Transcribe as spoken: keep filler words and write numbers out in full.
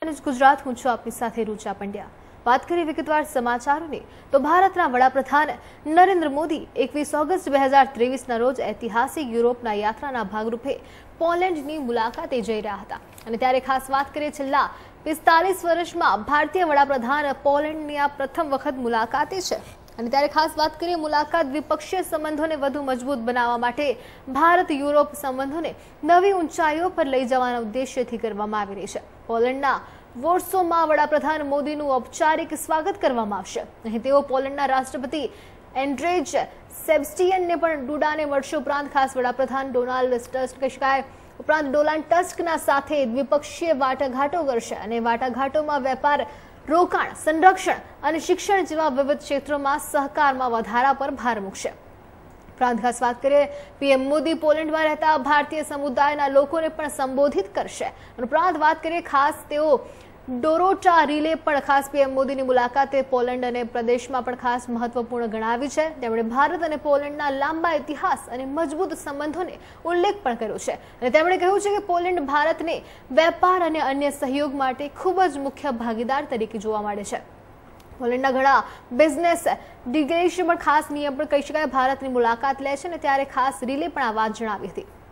ગુજરાત હું છું આપની સાથે રૂચા પંડ્યા। વાત કરીએ વિગતવાર સમાચારોની તો ભારતના વડાપ્રધાન નરેન્દ્ર મોદી એકવીસ ઓગસ્ટ બે હજાર ત્રેવીસના રોજ ઐતિહાસિક યુરોપના યાત્રાના ભાગરૂપે પોલેન્ડની મુલાકાતે જઈ રહ્યા હતા અને ત્યારે ખાસ વાત કરીએ છેલ્લા પિસ્તાલીસ વર્ષમાં ભારતીય વડાપ્રધાન પોલેન્ડની આ પ્રથમ વખત મુલાકાતે છે અને ત્યારે ખાસ વાત કરીએ મુલાકાત દ્વિપક્ષીય સંબંધોને વધુ મજબૂત બનાવવા માટે ભારત યુરોપ સંબંધોને નવી ઊંચાઈઓ પર લઈ જવાના ઉદ્દેશ્યથી કરવામાં આવી રહી છે। પોલેન્ડના વોર્સોમાં વડાપ્રધાન મોદીનું ઔપચારિક સ્વાગત કરવામાં આવશે। અહીં તેઓ પોલેન્ડના રાષ્ટ્રપતિ એન્ડ્રેજ સેબસ્ટિયનને પણ ડુડાને મળશે। ઉપરાંત ખાસ વડાપ્રધાન ડોનાલ્ડ ટસ્ક કહી શકાય ઉપરાંત ડોનાલ્ડ ટસ્કના સાથે દ્વિપક્ષીય વાટાઘાટો કરશે અને વાટાઘાટોમાં વેપાર, રોકાણ, સંરક્ષણ અને શિક્ષણ જેવા વિવિધ ક્ષેત્રોમાં સહકારમાં વધારા પર ભાર મૂકશે। ઉપરાંત ખાસ વાત કરીએ પીએમ મોદી પોલેન્ડમાં રહેતા ભારતીય સમુદાયના લોકોને પણ સંબોધિત કરશે। ઉપરાંત વાત કરીએ ખાસ તેઓ ડોરોટા રિલે પણ ખાસ પીએમ મોદીની મુલાકાતે પોલેન્ડ અને પ્રદેશમાં પણ ખાસ મહત્વપૂર્ણ ગણાવી છે। તેમણે ભારત અને પોલેન્ડના લાંબા ઇતિહાસ અને મજબૂત સંબંધોને ઉલ્લેખ પણ કર્યો છે અને તેમણે કહ્યું છે કે પોલેન્ડ ભારતને વેપાર અને અન્ય સહયોગ માટે ખૂબ જ મુખ્ય ભાગીદાર તરીકે જોવા મળે છે। પોલેન્ડના ઘણા બિઝનેસ ડિગ્રેશન પણ ખાસ નિયમ પણ કહી શકાય ભારતની મુલાકાત લે છે અને ત્યારે ખાસ રિલે પણ આ વાત જણાવી હતી।